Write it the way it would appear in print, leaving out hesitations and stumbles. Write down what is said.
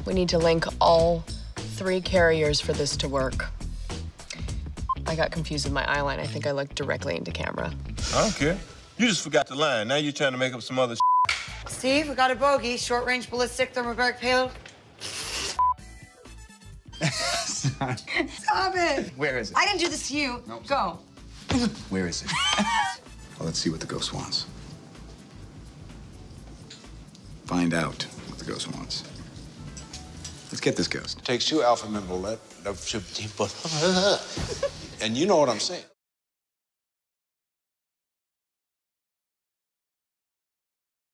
We need to link all 3 carriers for this to work. I got confused with my eye line. I think I looked directly into camera. I don't care. You just forgot the line. Now you're trying to make up some other Steve, we got a bogey. Short-range ballistic thermobaric payload. Stop it. Where is it? I didn't do this to you. No. Go. Where is it? Well, let's see what the ghost wants. Find out what the ghost wants. Let's get this ghost. Takes 2 alpha men to let a ship team, but and you know what I'm saying.